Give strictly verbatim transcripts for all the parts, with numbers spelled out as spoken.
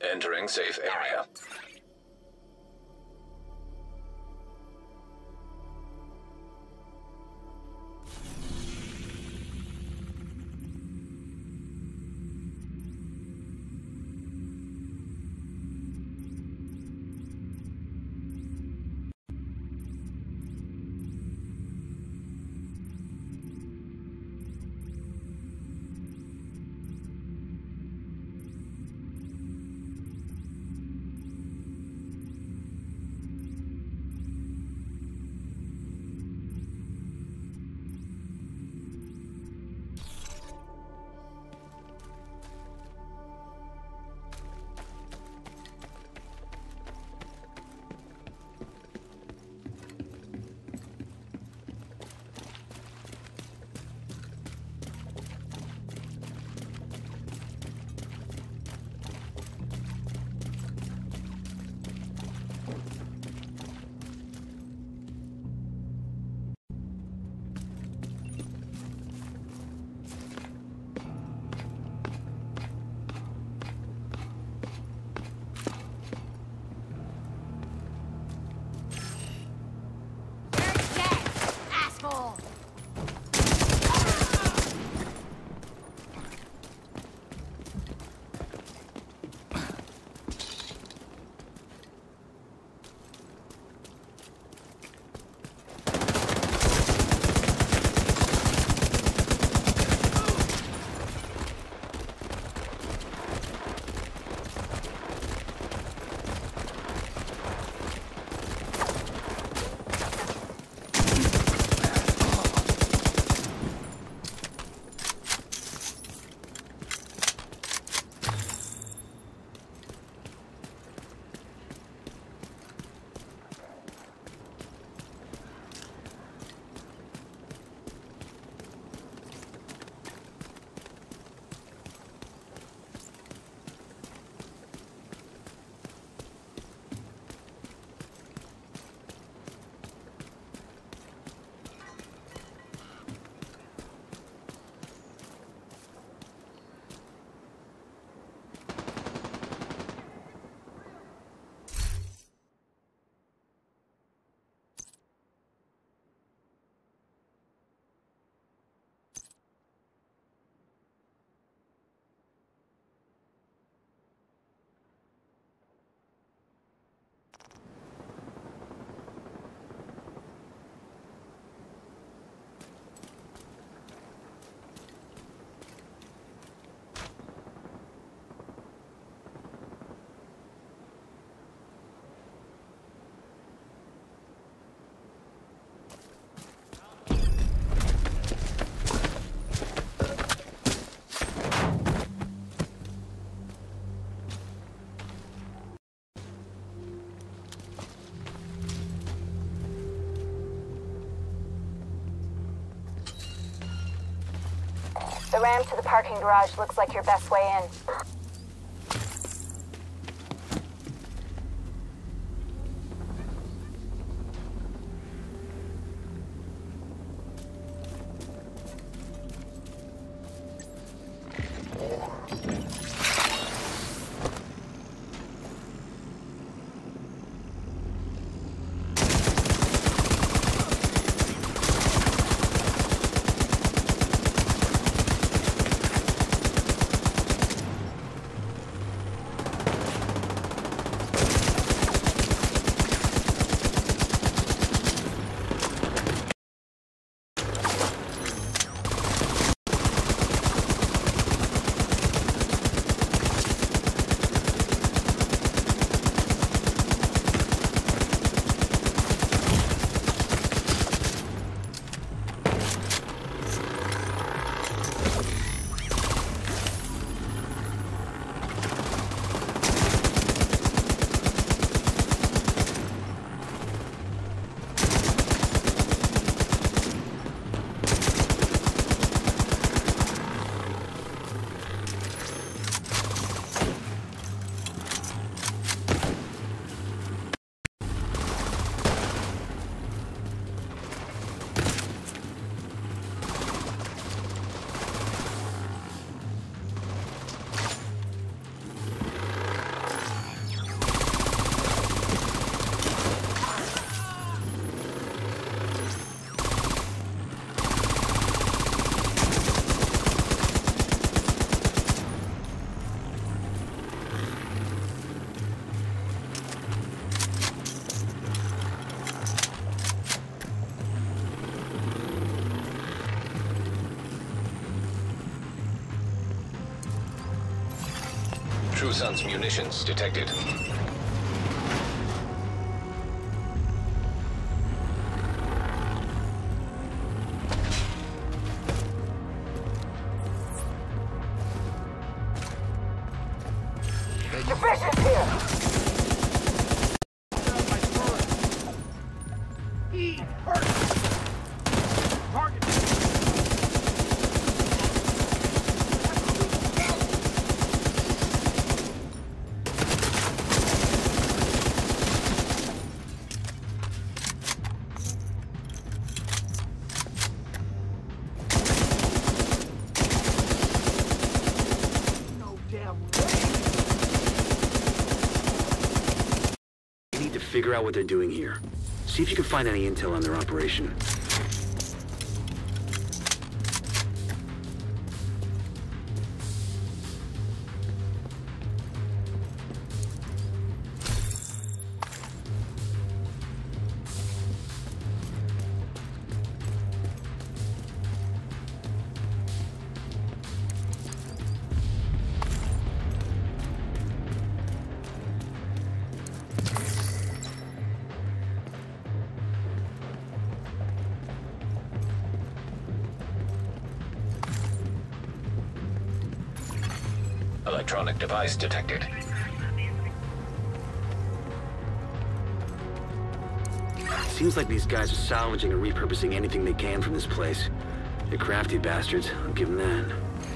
Entering safe area. The ramp to the parking garage looks like your best way in. True Sun's munitions detected. Division's here! Figure out what they're doing here. See if you can find any intel on their operation. Electronic device detected. Seems like these guys are salvaging or repurposing anything they can from this place. They're crafty bastards, I'll give them that.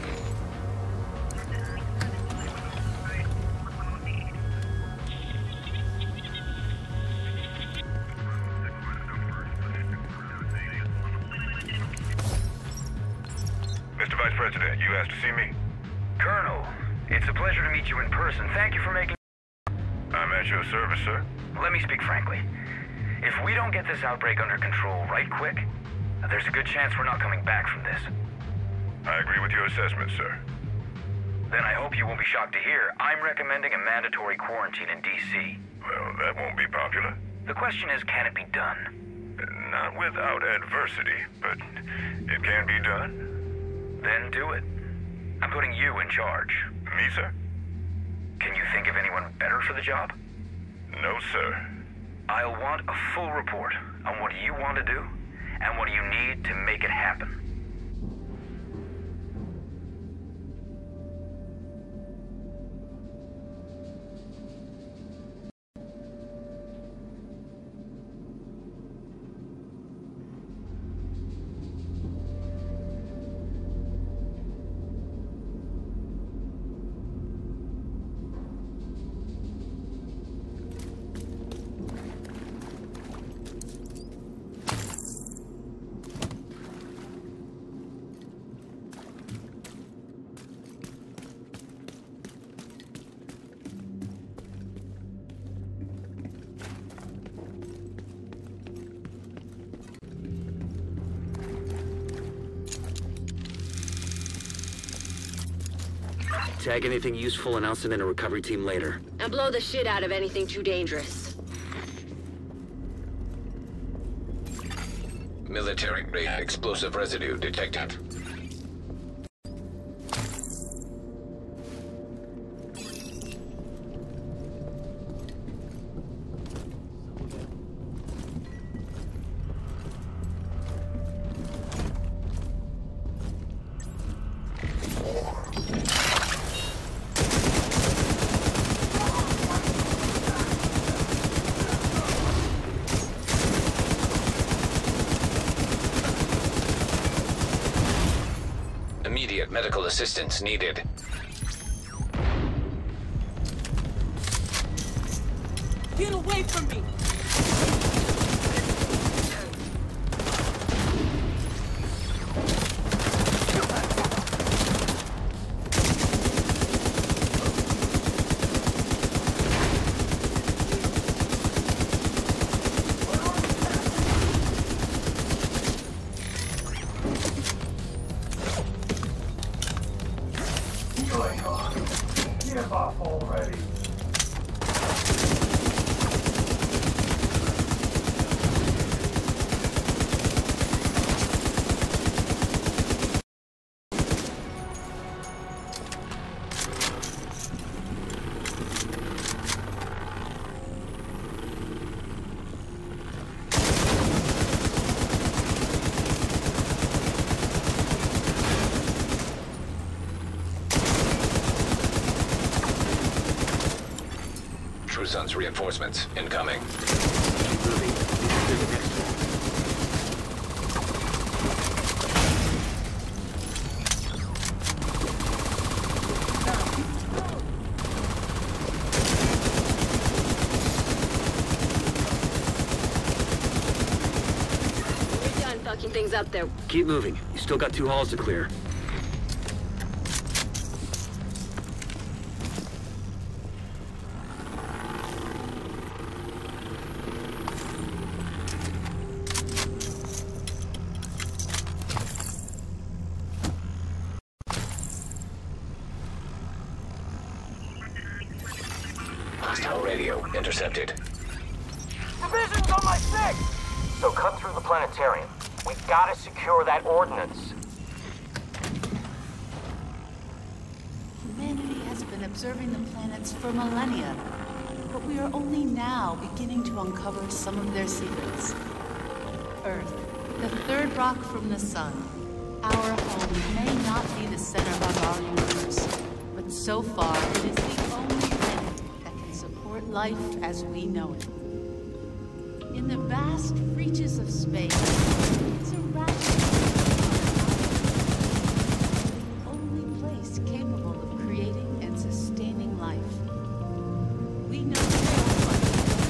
Mister Vice President, you asked to see me? Colonel, it's a pleasure to meet you in person. Thank you for making... I'm at your service, sir. Let me speak frankly. If we don't get this outbreak under control right quick, there's a good chance we're not coming back from this. I agree with your assessment, sir. Then I hope you won't be shocked to hear I'm recommending a mandatory quarantine in D C. Well, that won't be popular. The question is, can it be done? Not without adversity, but it can be done. Then do it. I'm putting you in charge. Me, sir? Can you think of anyone better for the job? No, sir. I'll want a full report on what you want to do and what you need to make it happen. Tag anything useful, announce it in a recovery team later. And blow the shit out of anything too dangerous. Military-grade explosive residue detected. Immediate medical assistance needed. Get away from me! Give up already. Trusson's reinforcements incoming. Keep moving. These are the next one. We're done fucking things up there. Keep moving. You still got two halls to clear. Hostile radio intercepted. Division's on my six! So cut through the planetarium. We've got to secure that ordnance. Humanity has been observing the planets for millennia, but we are only now beginning to uncover some of their secrets. Earth, the third rock from the sun. Our home may not be the center of our universe, but so far it is the only planet that can support life as we know it. In the vast reaches of space, it's a rational, the only place capable of creating and sustaining life. We know very much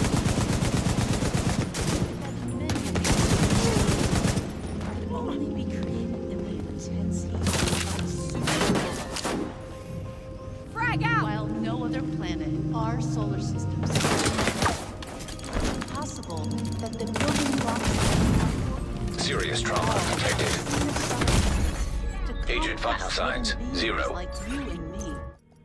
that many of these can only be created in the intensity of supernova. Frag out! While no other planet in our solar system is possible that the building blocks Serious trauma detected. Agent vital signs, zero. Like you and me.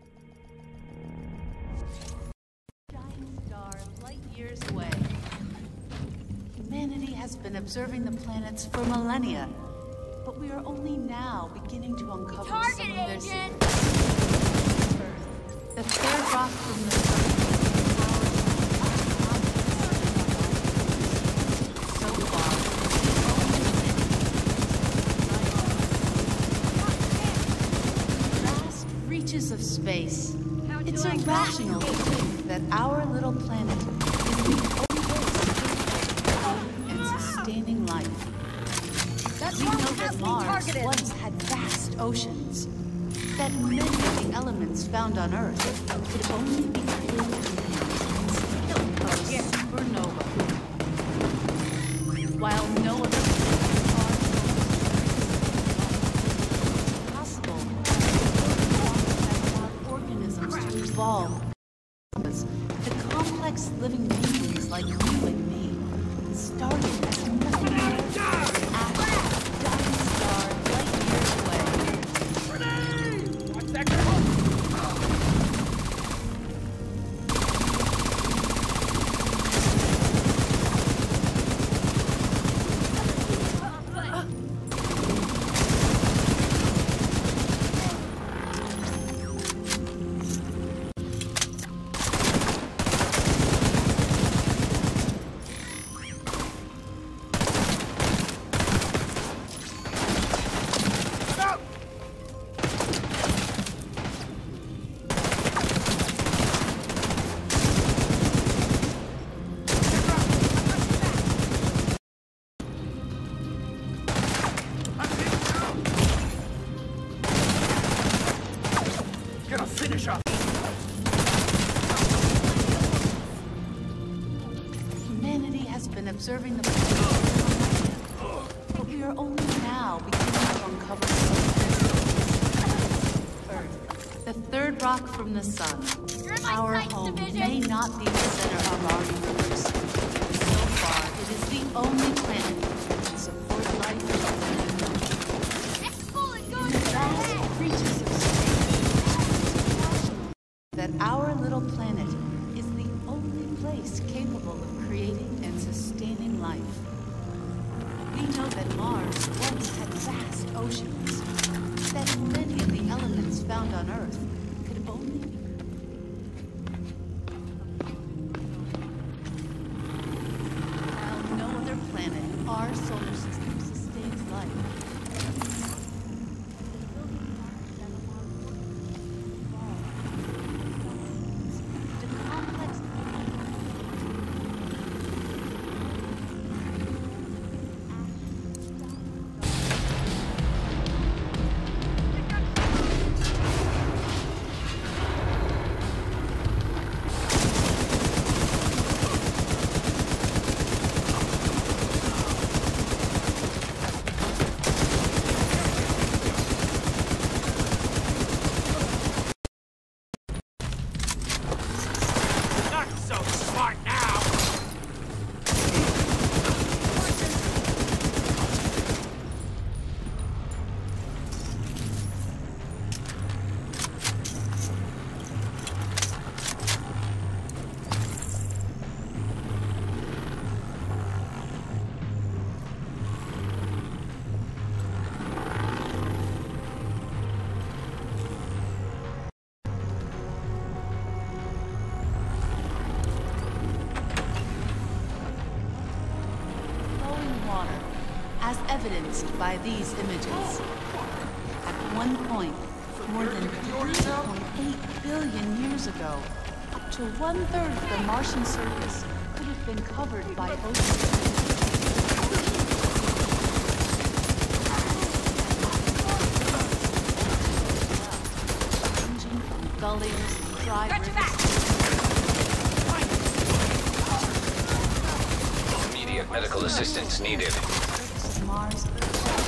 Giant star light years away. Humanity has been observing the planets for millennia, but we are only now beginning to uncover Target some of their agent! secrets. Earth, the third rock from the sun. So far, vast reaches of space. It's irrational to think that our little planet is the only place and sustaining life. That We know drone that has me Mars targeted! once had vast oceans. That many of the elements found on Earth could only be created in the intensity of a supernova. While no other planets are possible, that allowed organisms to evolve. The complex living beings like you and me started as nothing more than an atom, dying star light years away. Humanity has been observing the planet, but we are only now beginning to uncover some of their Earth, the third rock from the sun. Our home may not be the center of our universe. So far, it is the only planet that can support life. In the vast reaches of space, that our little planet is the only place capable of creating and sustaining life. We know that Mars once had vast oceans, that many of the elements found on Earth could only be while no other planet in our solar system sustains life. The complex evidenced by these images. At one point, more than three point eight billion years ago, up to one-third of the Martian surface could have been covered by ocean. Ranging from gullies and dry rivers. Immediate medical assistance needed. Surface of Mars, only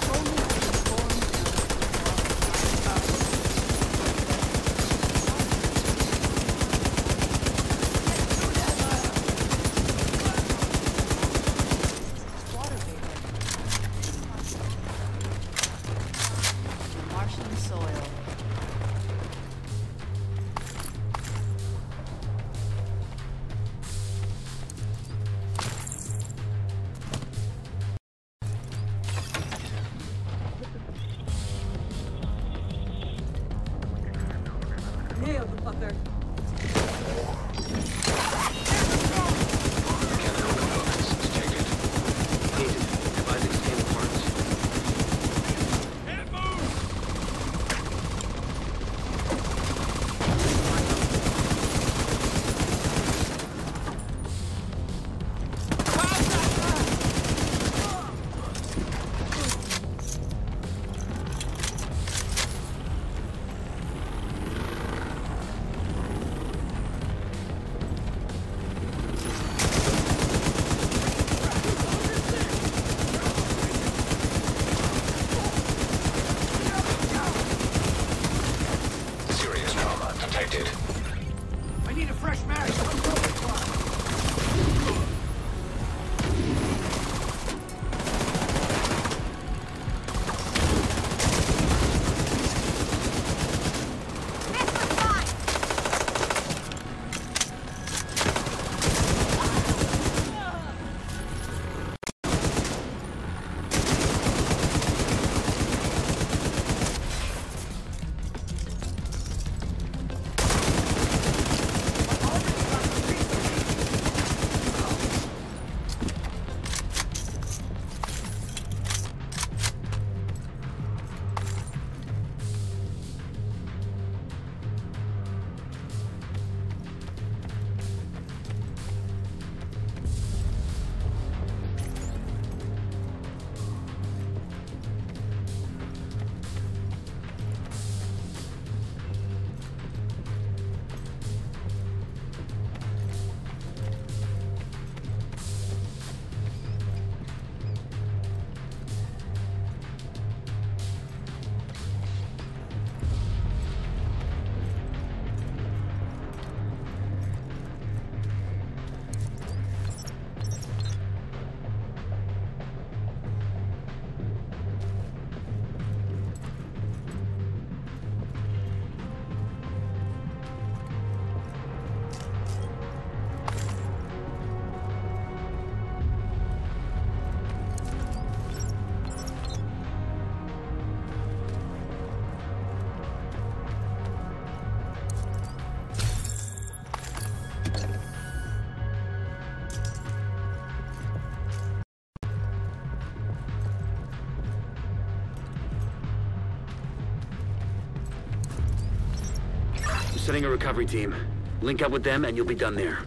Setting a recovery team. Link up with them and you'll be done there.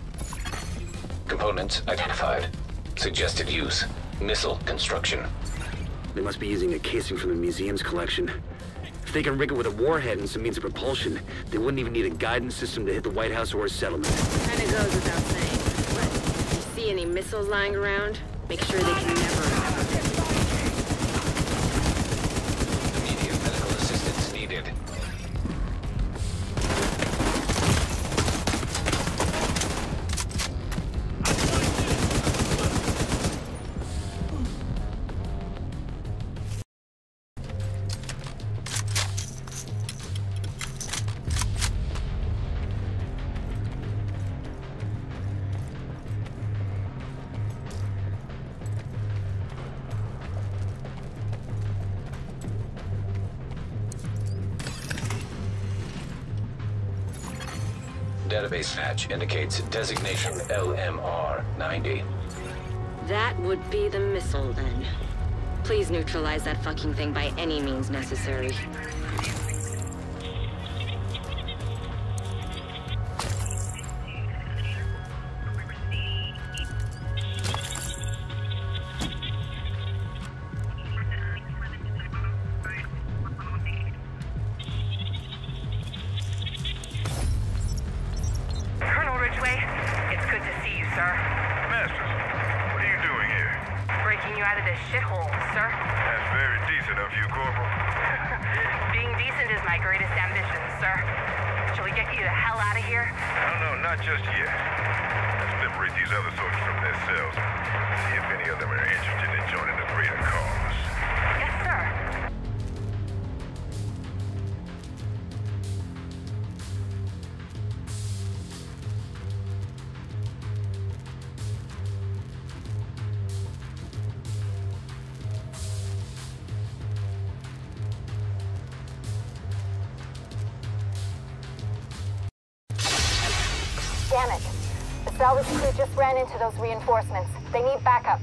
Components identified. Suggested use. Missile construction. They must be using a casing from the museum's collection. If they can rig it with a warhead and some means of propulsion, they wouldn't even need a guidance system to hit the White House or a settlement. Kinda goes without saying. But if you see any missiles lying around, make sure they can never... Immediate medical assistance needed. Database match indicates designation L M R ninety. That would be the missile, then. Please neutralize that fucking thing by any means necessary. Colonel Ridgway, it's good to see you, sir. Masters, what are you doing here? Breaking you out of this shithole, sir. That's very decent of you, Corporal. Being decent is my greatest ambition, sir. Shall we get you the hell out of here? No, no, not just yet. Let's liberate these other soldiers from their cells. See if any of them are interested in joining the greater cause. Yes, sir. Damn it. The salvage crew just ran into those reinforcements. They need backup.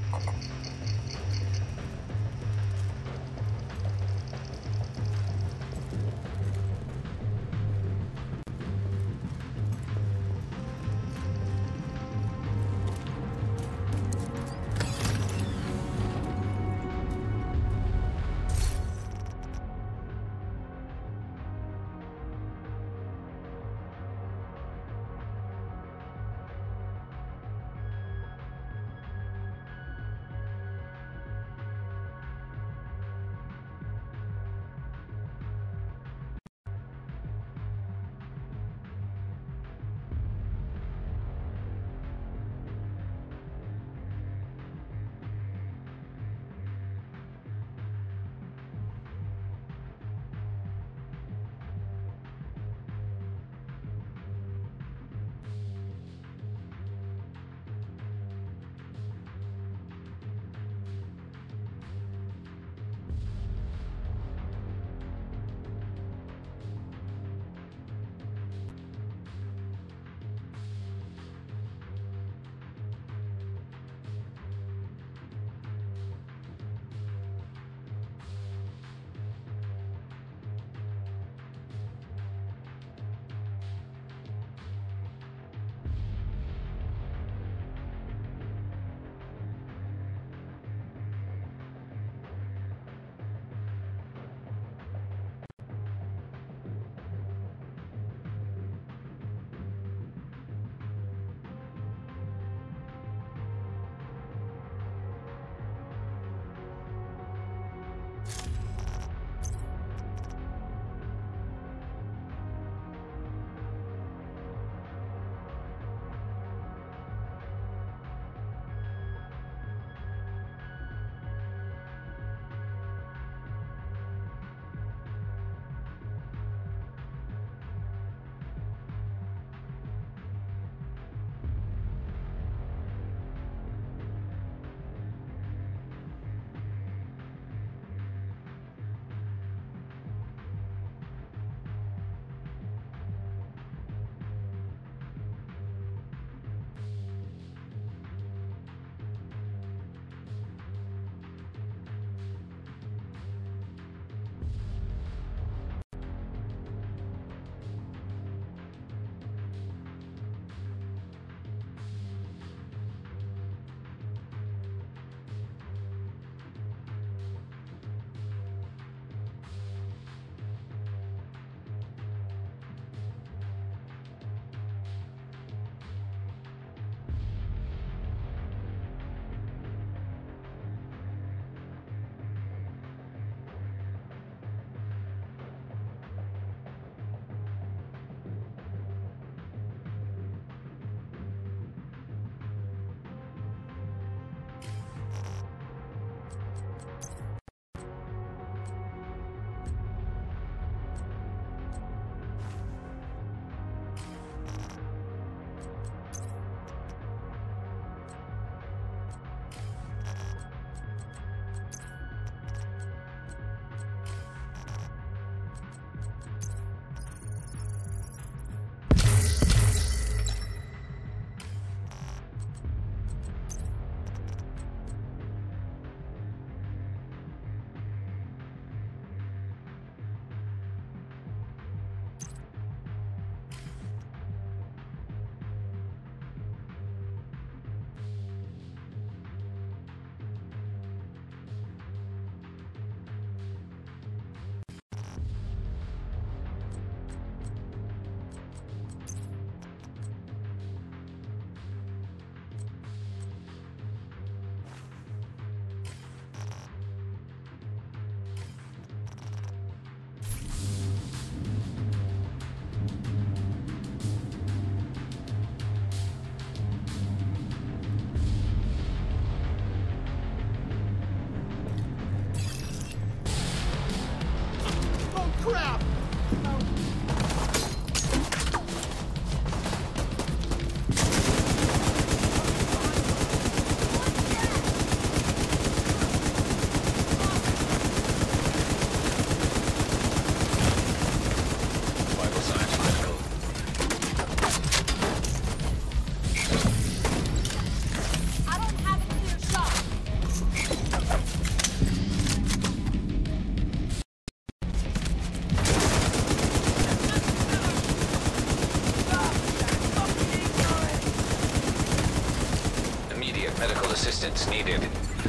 assistance needed.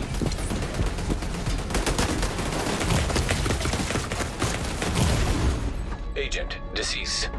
Agent deceased.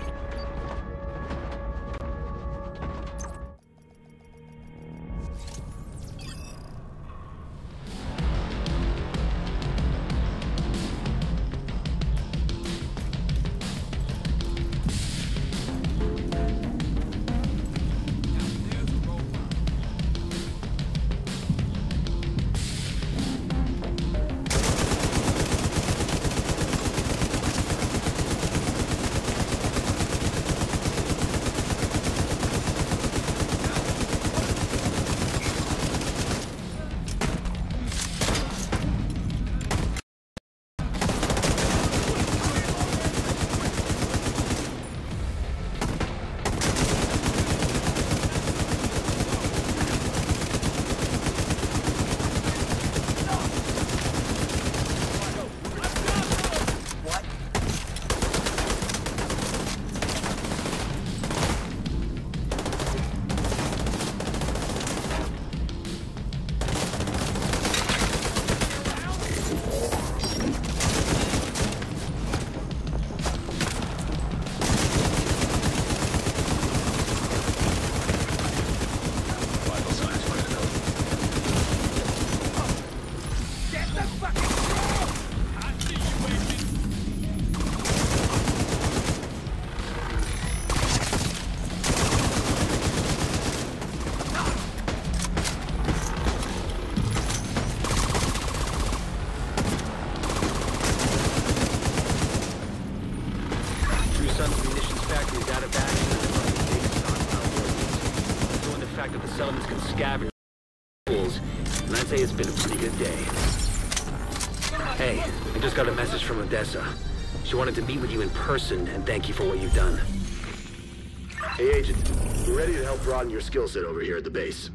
Settlements can scavenge tools, and I'd say it's been a pretty good day. Hey, I just got a message from Odessa. She wanted to meet with you in person and thank you for what you've done. Hey, Agent. We're ready to help broaden your skill set over here at the base.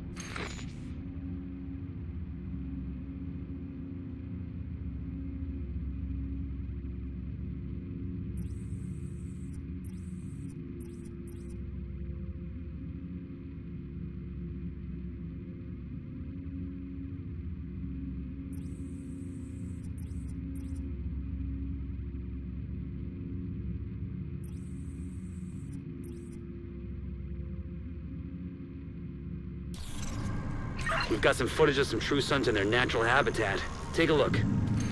We've got some footage of some True Sons in their natural habitat. Take a look.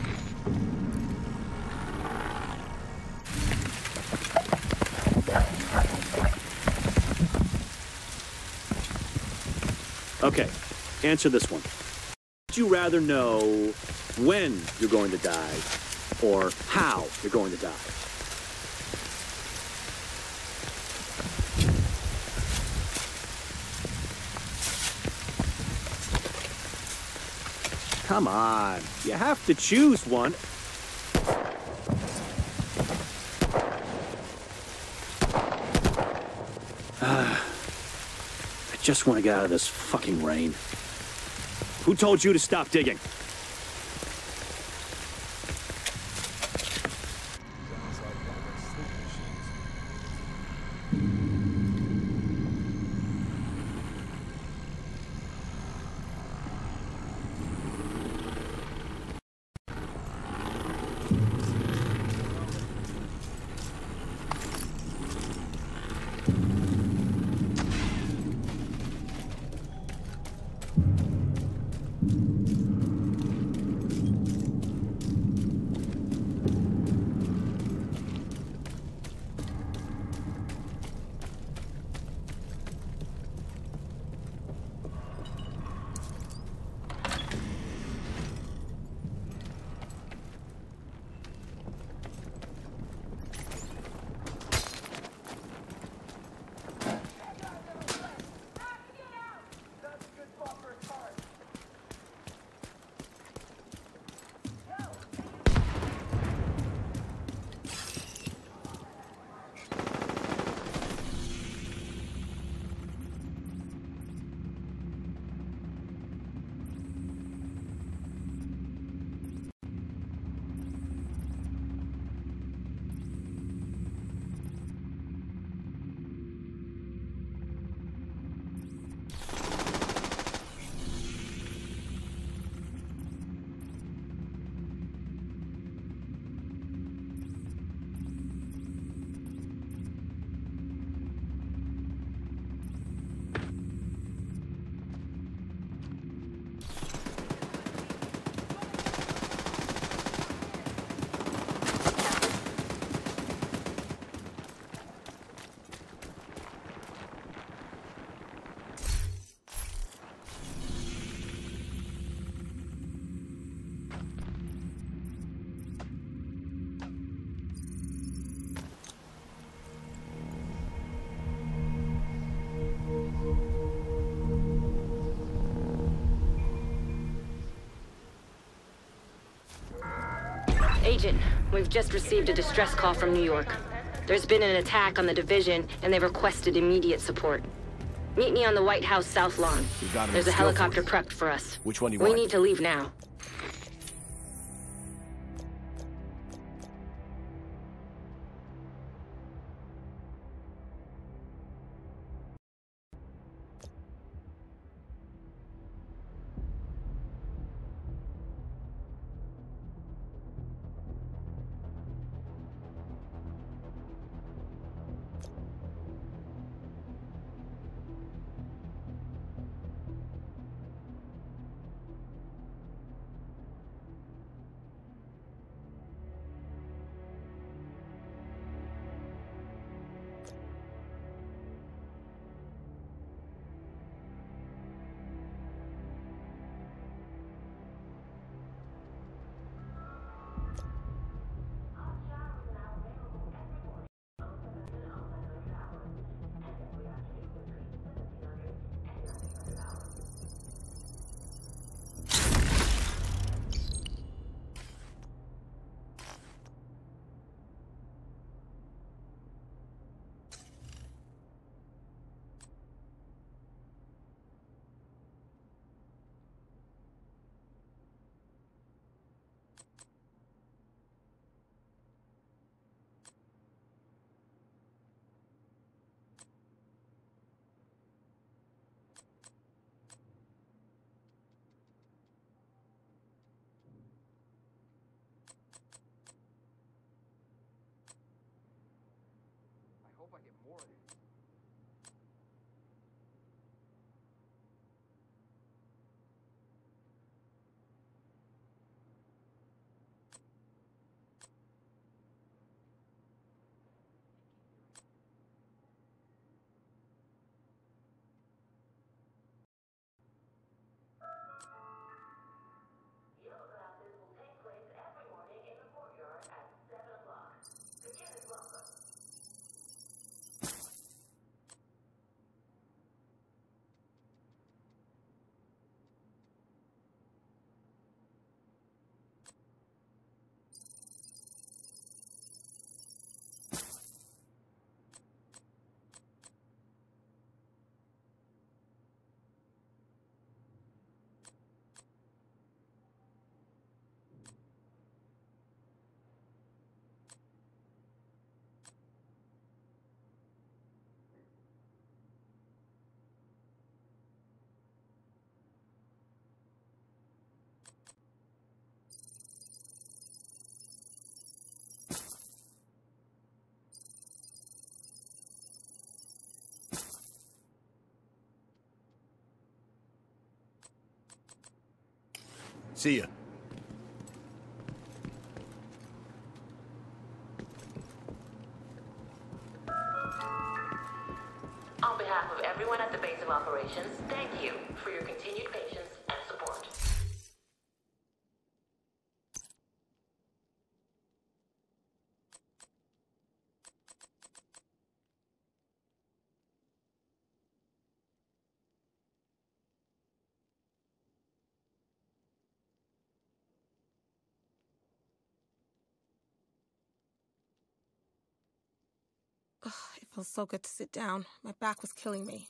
Okay, answer this one. Would you rather know when you're going to die, or how you're going to die? Come on, you have to choose one. Uh, I just want to get out of this fucking rain. Who told you to stop digging? Agent, we've just received a distress call from New York. There's been an attack on the division, and they've requested immediate support. Meet me on the White House South Lawn. There's a helicopter prepped for us. Which one do you we want? We need to leave now. See ya. On behalf of everyone at the base of operations, thank you for your continued patience and support. Ugh, it feels so good to sit down. My back was killing me.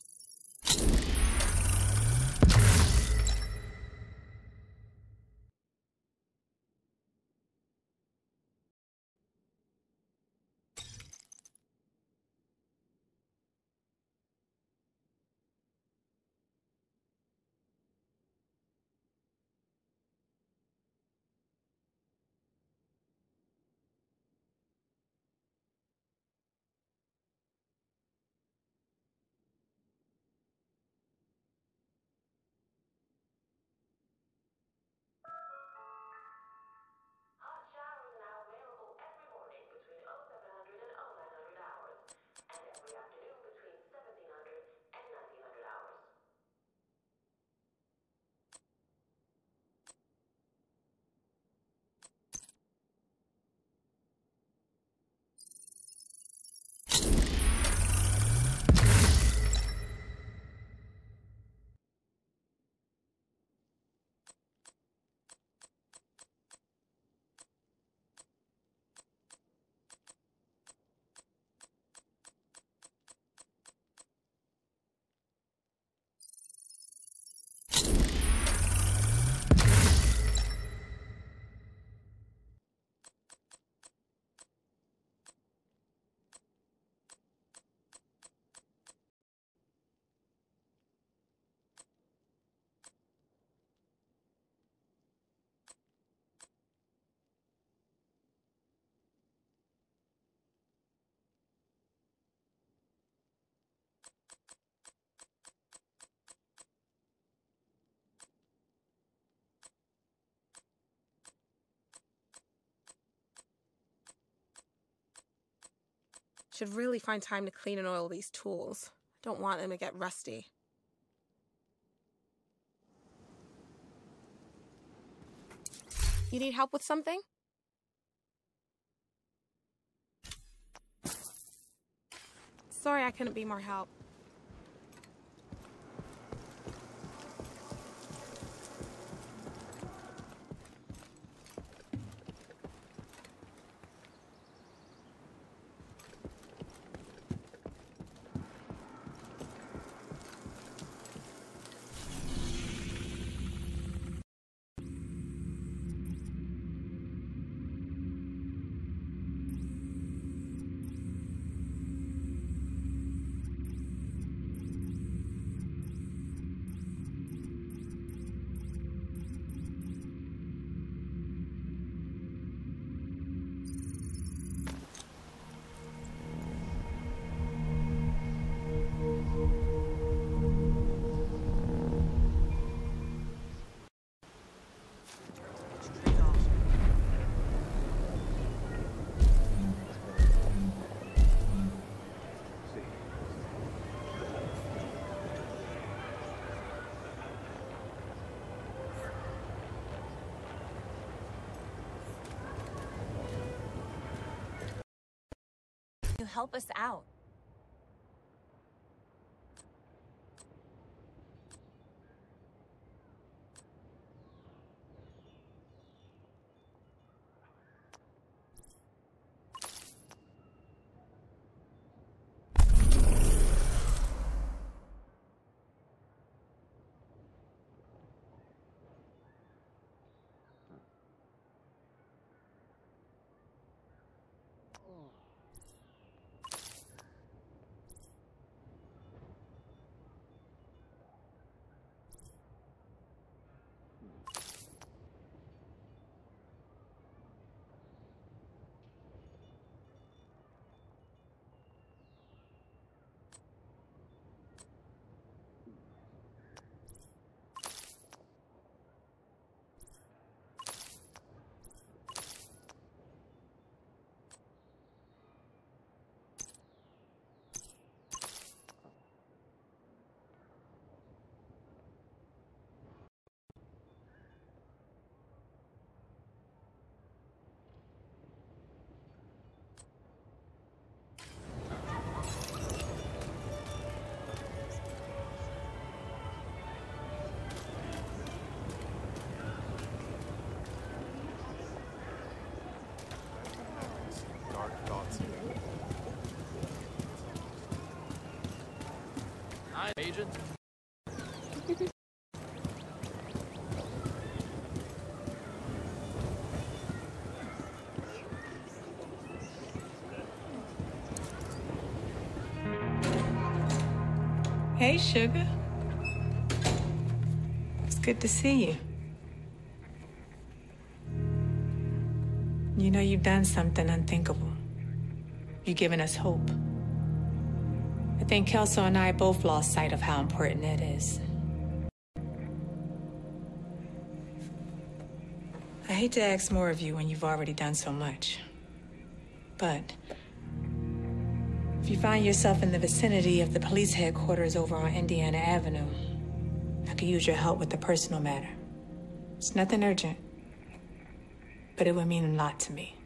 Should really find time to clean and oil these tools. Don't want them to get rusty. You need help with something? Sorry I couldn't be more help. You help us out. Hi, Agent. Hey, sugar. It's good to see you. You know you've done something unthinkable. You've given us hope. I think Kelso and I both lost sight of how important it is. I hate to ask more of you when you've already done so much. But if you find yourself in the vicinity of the police headquarters over on Indiana Avenue, I could use your help with the personal matter. It's nothing urgent, but it would mean a lot to me.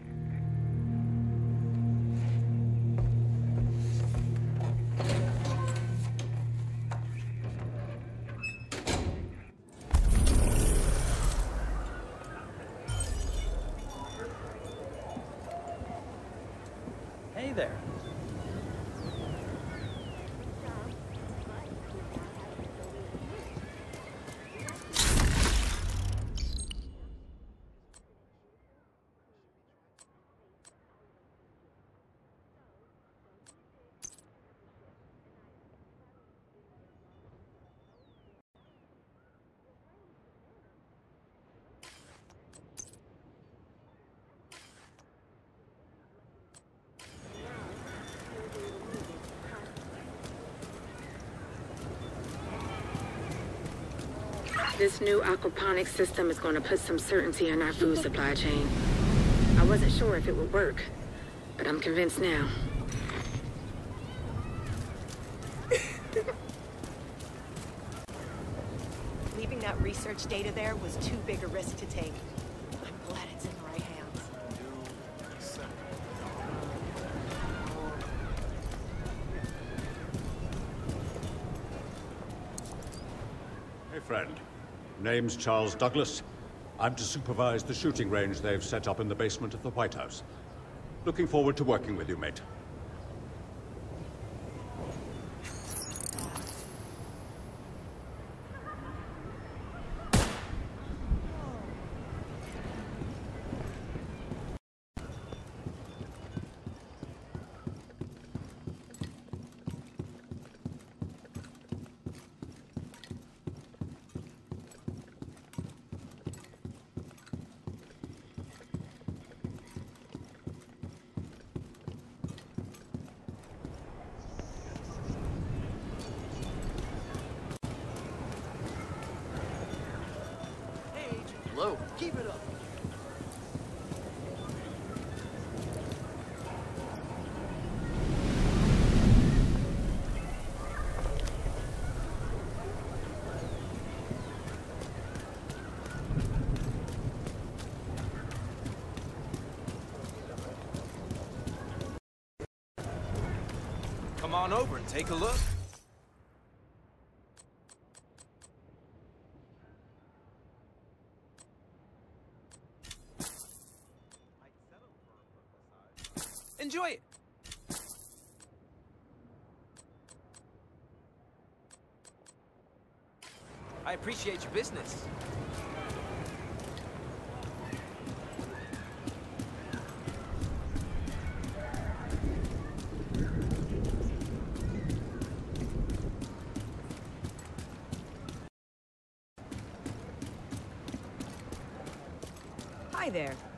Hey there. This new aquaponics system is going to put some certainty in our food supply chain. I wasn't sure if it would work, but I'm convinced now. research data there was too big a risk to take. I'm glad it's in the right hands. Hey, friend. Name's Charles Douglas. I'm to supervise the shooting range they've set up in the basement of the White House. Looking forward to working with you, mate. Low. Keep it up. Come on over and take a look. Enjoy it. I appreciate your business. Hi there.